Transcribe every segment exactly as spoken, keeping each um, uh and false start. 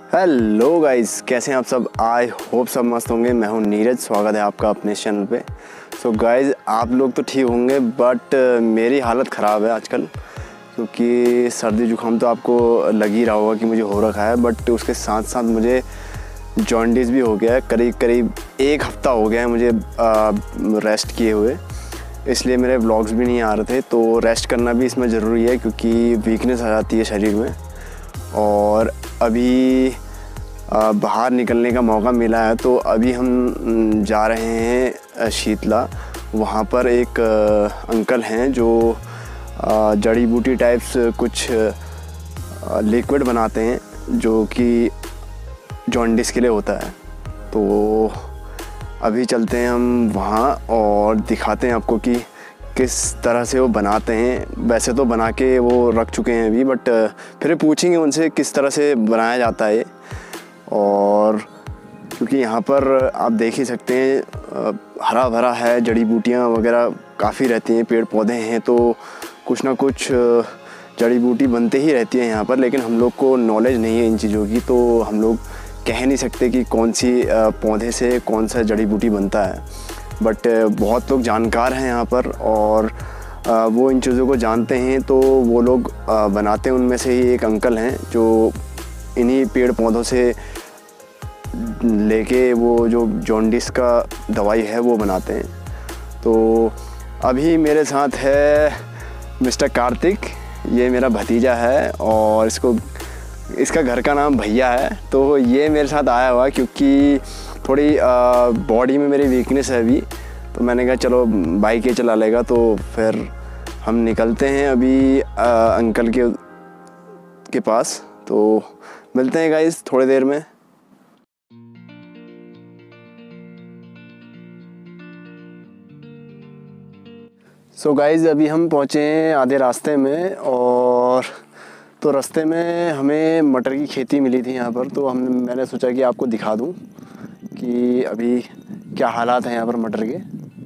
Hello guys, कैसे हैं आप सब। आई होप सब मस्त होंगे। मैं हूं नीरज, स्वागत है आपका अपने चैनल पे। सो गाइस, आप लोग तो ठीक होंगे बट मेरी हालत ख़राब है आजकल, क्योंकि सर्दी जुकाम तो आपको लग ही रहा होगा कि मुझे हो रखा है। बट उसके साथ साथ मुझे जॉन्डिस भी हो गया है। करीब करीब एक हफ़्ता हो गया है मुझे आ, रेस्ट किए हुए, इसलिए मेरे व्लॉग्स भी नहीं आ रहे थे। तो रेस्ट करना भी इसमें ज़रूरी है, क्योंकि वीकनेस आ जाती है शरीर में। और अभी बाहर निकलने का मौका मिला है, तो अभी हम जा रहे हैं शीतला। वहाँ पर एक अंकल हैं जो जड़ी बूटी टाइप्स कुछ लिक्विड बनाते हैं, जो कि जॉन्डिस के लिए होता है। तो अभी चलते हैं हम वहाँ और दिखाते हैं आपको कि किस तरह से वो बनाते हैं। वैसे तो बना के वो रख चुके हैं अभी, बट फिर पूछेंगे उनसे किस तरह से बनाया जाता है। और क्योंकि यहाँ पर आप देख ही सकते हैं हरा भरा है, जड़ी बूटियाँ वगैरह काफ़ी रहती हैं, पेड़ पौधे हैं, तो कुछ ना कुछ जड़ी बूटी बनते ही रहती है यहाँ पर। लेकिन हम लोग को नॉलेज नहीं है इन चीज़ों की, तो हम लोग कह नहीं सकते कि कौन सी पौधे से कौन सा जड़ी बूटी बनता है। बट बहुत लोग जानकार हैं यहाँ पर, और वो इन चीज़ों को जानते हैं, तो वो लोग बनाते हैं। उनमें से ही एक अंकल हैं जो इन्हीं पेड़ पौधों से लेके वो जो जॉन्डिस का दवाई है वो बनाते हैं। तो अभी मेरे साथ है मिस्टर कार्तिक, ये मेरा भतीजा है, और इसको इसका घर का नाम भैया है। तो ये मेरे साथ आया हुआ क्योंकि थोड़ी बॉडी में मेरी वीकनेस है अभी, तो मैंने कहा चलो बाइक ये चला लेगा। तो फिर हम निकलते हैं अभी आ, अंकल के के पास। तो मिलते हैं गाइस थोड़ी देर में। सो so गाइस, अभी हम पहुँचे हैं आधे रास्ते में, और तो रास्ते में हमें मटर की खेती मिली थी यहाँ पर। तो हम मैंने सोचा कि आपको दिखा दूँ कि अभी क्या हालात हैं यहाँ पर मटर के।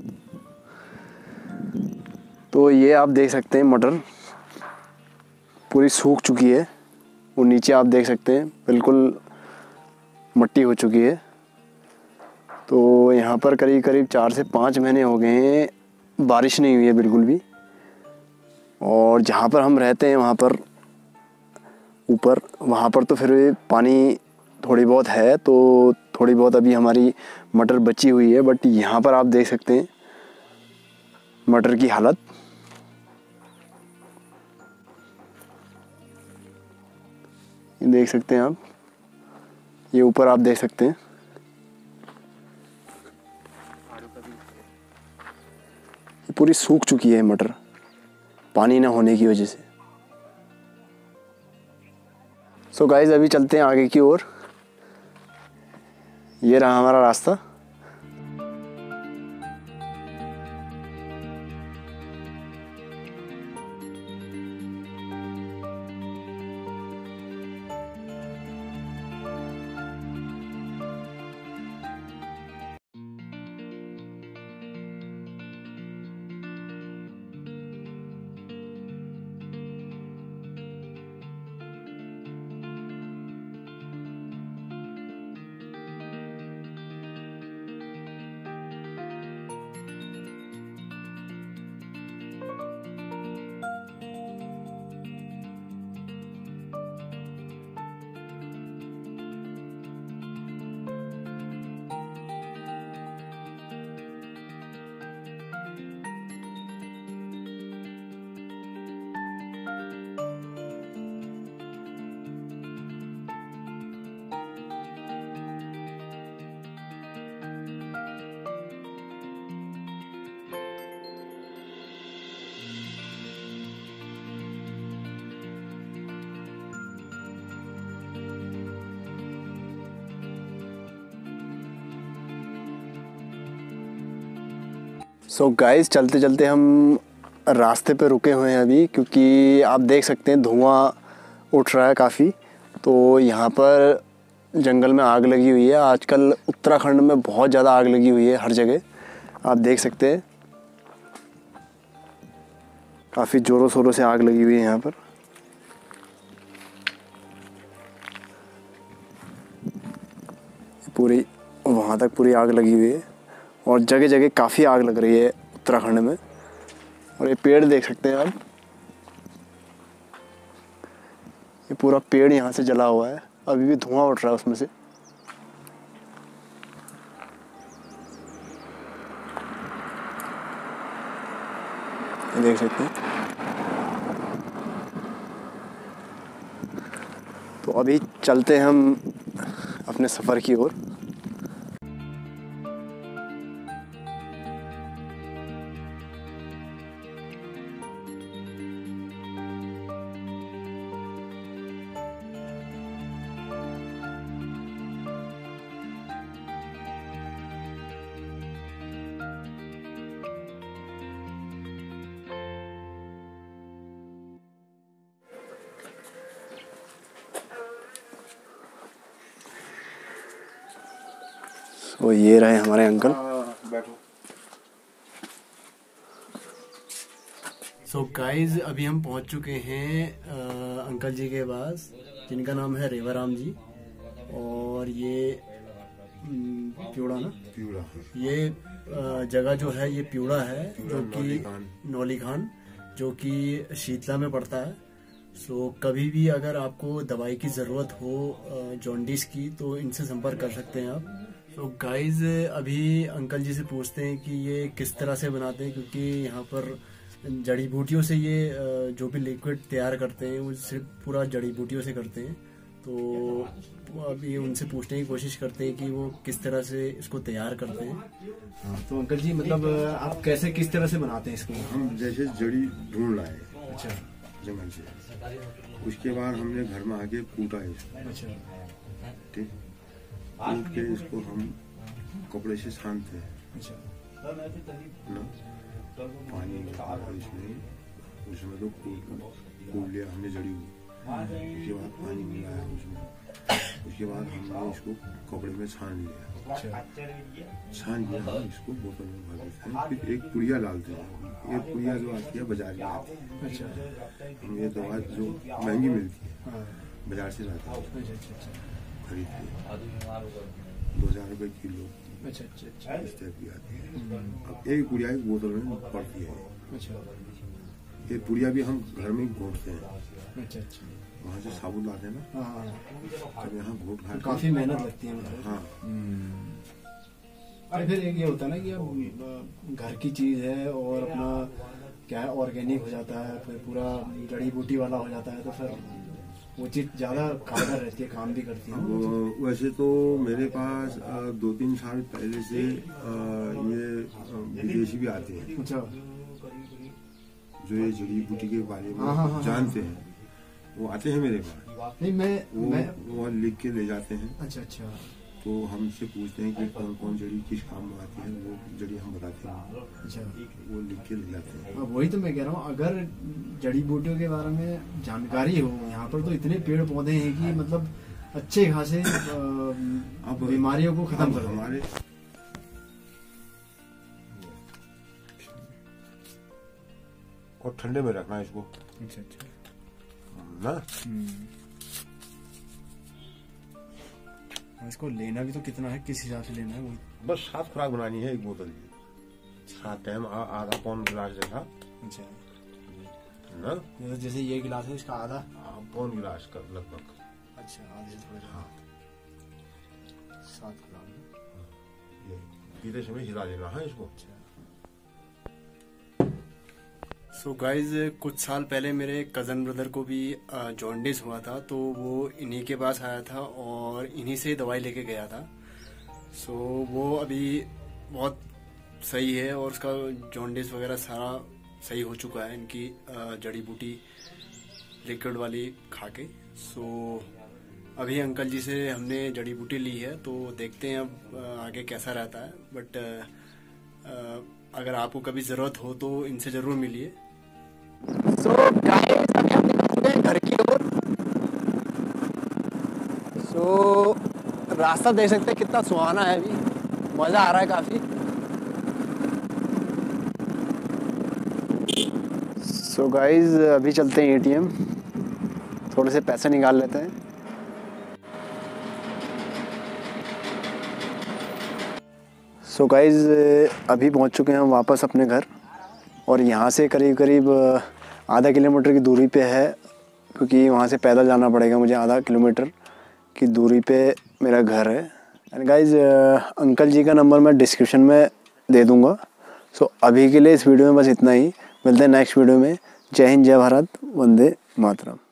तो ये आप देख सकते हैं मटर पूरी सूख चुकी है। वो नीचे आप देख सकते हैं बिल्कुल मट्टी हो चुकी है। तो यहाँ पर करीब करीब चार से पाँच महीने हो गए हैं, बारिश नहीं हुई है बिल्कुल भी। और जहाँ पर हम रहते हैं वहाँ पर ऊपर, वहाँ पर तो फिर पानी थोड़ी बहुत है, तो थोड़ी बहुत अभी हमारी मटर बची हुई है। बट यहाँ पर आप देख सकते हैं मटर की हालत। ये देख सकते हैं आप, ये ऊपर आप देख सकते हैं ये पूरी सूख चुकी है मटर, पानी ना होने की वजह से। सो so गाइस, अभी चलते हैं आगे की ओर। ये रहा हमारा रास्ता। सो so गाइस, चलते चलते हम रास्ते पे रुके हुए हैं अभी, क्योंकि आप देख सकते हैं धुआं उठ रहा है काफ़ी। तो यहाँ पर जंगल में आग लगी हुई है आजकल। उत्तराखंड में बहुत ज़्यादा आग लगी हुई है हर जगह, आप देख सकते हैं काफ़ी ज़ोरों शोरों से आग लगी हुई है यहाँ पर। पूरी वहाँ तक पूरी आग लगी हुई है और जगह जगह काफ़ी आग लग रही है उत्तराखंड में। और ये पेड़ देख सकते हैं आप, ये पूरा पेड़ यहाँ से जला हुआ है, अभी भी धुआं उठ रहा है उसमें से। ये देख सकते हैं। तो अभी चलते हैं हम अपने सफ़र की ओर। तो ये रहे हमारे अंकल। बैठो। सो गाइज अभी हम पहुंच चुके हैं आ, अंकल जी के पास, जिनका नाम है रेवाराम जी। और ये प्यूड़ा ना प्यूड़ा ये आ, जगह जो है ये प्यूड़ा है, जो कि नौली खान, जो कि शीतला में पड़ता है। सो कभी भी अगर आपको दवाई की ज़रूरत हो जॉन्डिस की तो इनसे संपर्क कर सकते हैं आप। तो गाइज अभी अंकल जी से पूछते हैं कि ये किस तरह से बनाते हैं, क्योंकि यहाँ पर जड़ी बूटियों से ये जो भी लिक्विड तैयार करते हैं वो सिर्फ पूरा जड़ी बूटियों से करते हैं। तो अभी उनसे पूछने की कोशिश करते हैं कि वो किस तरह से इसको तैयार करते हैं। हाँ, तो अंकल जी मतलब आप कैसे किस तरह से बनाते हैं इसको? हम जैसे जड़ी ढूंढ लाए अच्छा जंगल से, उसके बाद हमने घर में आके कूटा है इसको। अच्छा ठीक, कूट के इसको हम कपड़े से छानते हैं। अच्छा ना पानी निकाल इसमें, उसमें तो कूट कूट लिया हमने जड़ी को, उसके बाद पानी मिलाया उसमें, उसके बाद हमने इसको कपड़े में छान लिया। छान लिया हम इसको बोतल में भर देते हैं, फिर एक पुड़िया डालते हैं। एक पुड़िया जो आती है बाजार में आती है। अच्छा हम ये दवा जो महंगी मिलती है बाजार से लाते हैं, खरीद के दो हजार रुपये किलो। अच्छा अच्छा इस टाइप की आती है। अब एक पुड़िया एक बोतल में पड़ती है। अच्छा ये पुड़िया भी हम घर में घोटते हैं। अच्छा अच्छा वहाँ से साबुत लाते हैं ना, हाँ, जब यहाँ घोट खा काफी मेहनत लगती है मतलब। हाँ। और फिर एक ये होता है ना कि अब घर की चीज है और अपना क्या है ऑर्गेनिक हो जाता है, फिर पूरा जड़ी बूटी वाला हो जाता है, तो फिर वो चीज ज्यादा कारगर रहती है, काम भी करती है। अब वैसे तो मेरे पास अ, दो तीन साल पहले से अ, ये अ, विदेशी भी आते हैं अच्छा जो ये जड़ी बूटी के बारे में हाँ, हाँ, हाँ, जानते हैं, वो आते हैं मेरे पास। नहीं मैं वो मैं वो लिख के ले जाते हैं। अच्छा अच्छा तो हमसे पूछते हैं कि कौन कौन जड़ी किस काम में आती है, वो जड़ी हम बताते हैं, अच्छा वो लिख के ले जाते हैं। अब वही तो मैं कह रहा हूँ, अगर जड़ी बूटियों के बारे में जानकारी हो, यहाँ पर तो इतने पेड़ पौधे हैं कि मतलब अच्छे खासे अब बीमारियों को खत्म कर हमारे और ठंडे में रखना है इसको। अच्छा अच्छा ना इसको लेना भी तो कितना है, किस हिसाब से लेना है? वही बस सात खुराक बनानी है एक बोतल की, सात टाइम आधा पौन गिलास जैसा अच्छा ना, जैसे जैसे ये गिलास है इसका आधा पौन गिलास का लगभग। अच्छा आधे से थोड़ा हाँ सात ग्राम। ये धीरे से हिला देना है इसको। सो गाइज कुछ साल पहले मेरे कज़न ब्रदर को भी जॉन्डिस हुआ था, तो वो इन्हीं के पास आया था और इन्हीं से दवाई लेके गया था। सो वो अभी बहुत सही है और उसका जॉन्डिस वगैरह सारा सही हो चुका है इनकी जड़ी बूटी लिक्विड वाली खा के। सो अभी अंकल जी से हमने जड़ी बूटी ली है, तो देखते हैं अब आगे कैसा रहता है। बट अगर आपको कभी ज़रूरत हो तो इनसे ज़रूर मिलिए। सो गाइस अभी हम निकलते हैं घर की ओर। सो रास्ता देख सकते हैं कितना सुहाना है, अभी मज़ा आ रहा है काफ़ी। सो गाइस अभी चलते हैं एटीएम, थोड़े से पैसे निकाल लेते हैं। सो गाइज़ अभी पहुंच चुके हैं हम वापस अपने घर, और यहाँ से करीब करीब आधा किलोमीटर की दूरी पे है, क्योंकि वहाँ से पैदल जाना पड़ेगा मुझे। आधा किलोमीटर की दूरी पे मेरा घर है। एंड गाइज़ अंकल जी का नंबर मैं डिस्क्रिप्शन में दे दूँगा। सो अभी के लिए इस वीडियो में बस इतना ही। मिलते हैं नेक्स्ट वीडियो में। जय हिंद, जय भारत, वंदे मातरम।